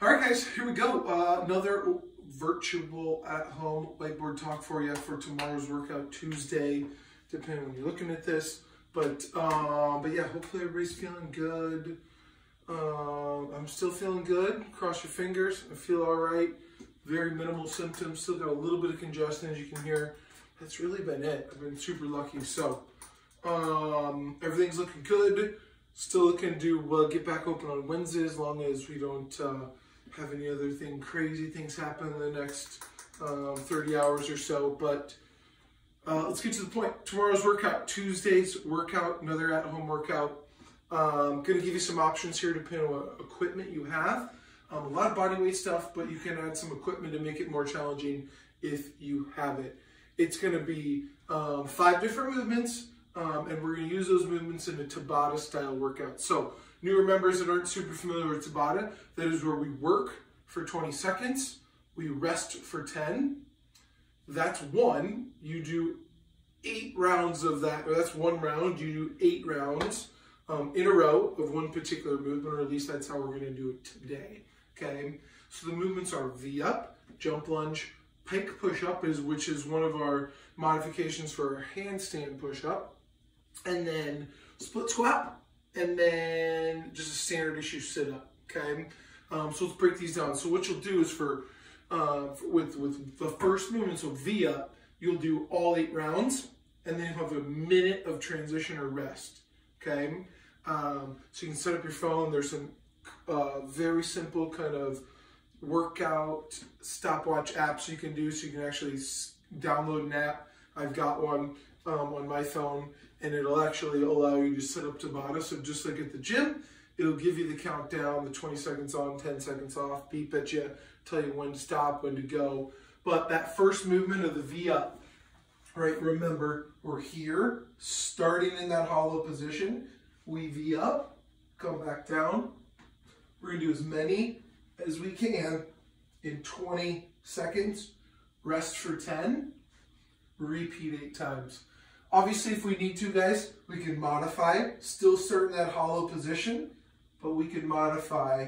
All right, guys, here we go. Another virtual at-home whiteboard talk for you for tomorrow's workout, Tuesday, depending on when you're looking at this. But yeah, hopefully everybody's feeling good. I'm still feeling good. Cross your fingers. I feel all right. Very minimal symptoms. Still got a little bit of congestion, as you can hear. That's really been it. I've been super lucky. So everything's looking good. Still looking to get back open on Wednesday, as long as we don't have any other crazy things happen in the next 30 hours or so. But let's get to the point. Tomorrow's workout, Tuesday's workout, another at-home workout. I'm going to give you some options here depending on what equipment you have. A lot of body weight stuff, but you can add some equipment to make it more challenging if you have it. It's going to be 5 different movements, and we're going to use those movements in a Tabata style workout. So newer members that aren't super familiar with Tabata, that is where we work for 20 seconds, we rest for 10. That's one. You do 8 rounds of that, or that's 1 round. You do 8 rounds in a row of one particular movement, or at least that's how we're going to do it today. Okay, so the movements are V-up, jump lunge, pike push-up, which is one of our modifications for our handstand push-up, and then split squat, and then just a standard issue sit-up. Okay, so let's break these down. So what you'll do is with the first movement, so V-up, you'll do all 8 rounds, and then you'll have a minute of transition or rest. Okay, so you can set up your phone. There's some very simple kind of workout stopwatch apps you can do, so you can actually download an app. I've got one on my phone, and it'll actually allow you to set up Tabata. So just like at the gym, it'll give you the countdown, the 20 seconds on, 10 seconds off, beep at you, tell you when to stop, when to go. But that first movement of the V-up, right, remember, we're here, starting in that hollow position. We V-up, come back down. We're going to do as many as we can in 20 seconds, rest for 10, repeat 8 times. Obviously, if we need to, guys, we can modify, still start in that hollow position, but we can modify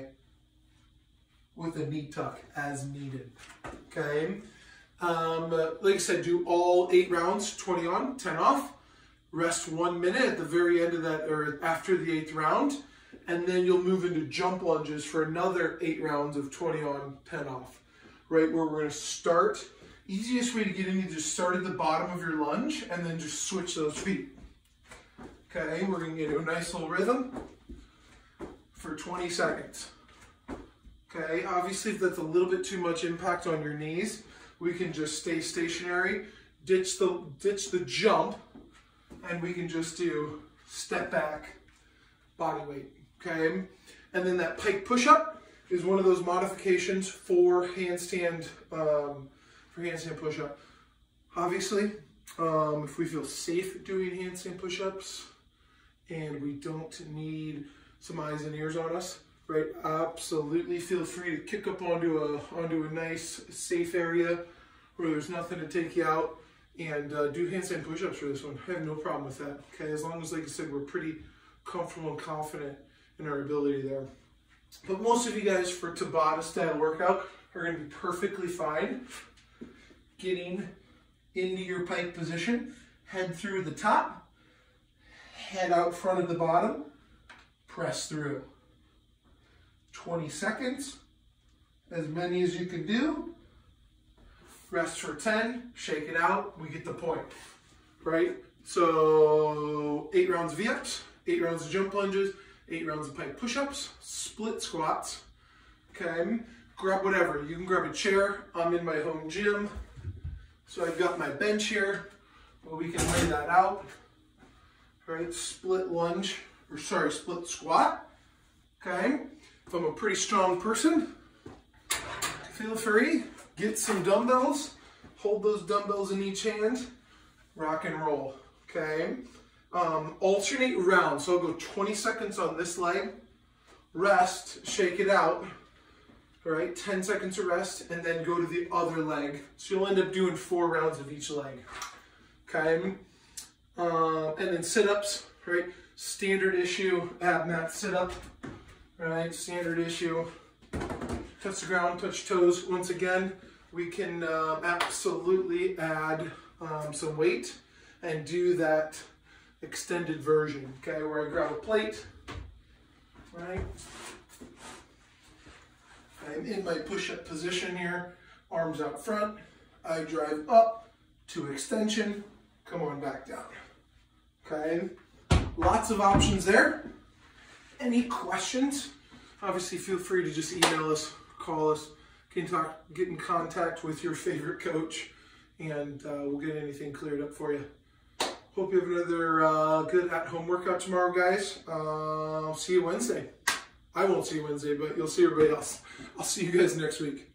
with a knee tuck as needed. Okay, like I said, do all 8 rounds, 20 on, 10 off. Rest 1 minute at the very end of that, or after the 8th round, and then you'll move into jump lunges for another 8 rounds of 20 on, 10 off. Right, where we're going to start. Easiest way to get in, you just start at the bottom of your lunge and then just switch those feet. Okay, we're going to get into a nice little rhythm for 20 seconds. Okay, obviously if that's a little bit too much impact on your knees, we can just stay stationary, ditch the jump, and we can just do step back, body weight. Okay, and then that pike push-up is one of those modifications for handstand push-up. Obviously, if we feel safe doing handstand push-ups and we don't need some eyes and ears on us, right? Absolutely feel free to kick up onto a nice safe area where there's nothing to take you out, and do handstand push-ups for this one. I have no problem with that. Okay, as long as, like I said, we're pretty comfortable and confident in our ability there. But most of you guys for Tabata style workout are going to be perfectly fine getting into your pike position, head through the top, head out front of the bottom, press through. 20 seconds, as many as you can do. Rest for 10, shake it out, we get the point, right? So 8 rounds of V-ups, 8 rounds of jump lunges, 8 rounds of pike push-ups, split squats. Okay, grab whatever. You can grab a chair. I'm in my home gym, so I've got my bench here, but we can lay that out. All right, split squat. Okay, if I'm a pretty strong person, feel free, get some dumbbells, hold those dumbbells in each hand, rock and roll. Okay, alternate rounds. So I'll go 20 seconds on this leg, rest, shake it out. All right, 10 seconds of rest, and then go to the other leg. So you'll end up doing 4 rounds of each leg. Okay, and then sit-ups, right? Standard issue ab mat sit-up, right? Standard issue. touch the ground, touch toes. Once again, we can absolutely add some weight and do that extended version, okay, where I grab a plate, right? I'm in my push-up position here, arms out front. I drive up to extension, come on back down, okay? Lots of options there. Any questions? Obviously, feel free to just email us, call us, get in contact with your favorite coach, and we'll get anything cleared up for you. Hope you have another good at-home workout tomorrow, guys. See you Wednesday. I won't see you Wednesday, but you'll see everybody else. I'll see you guys next week.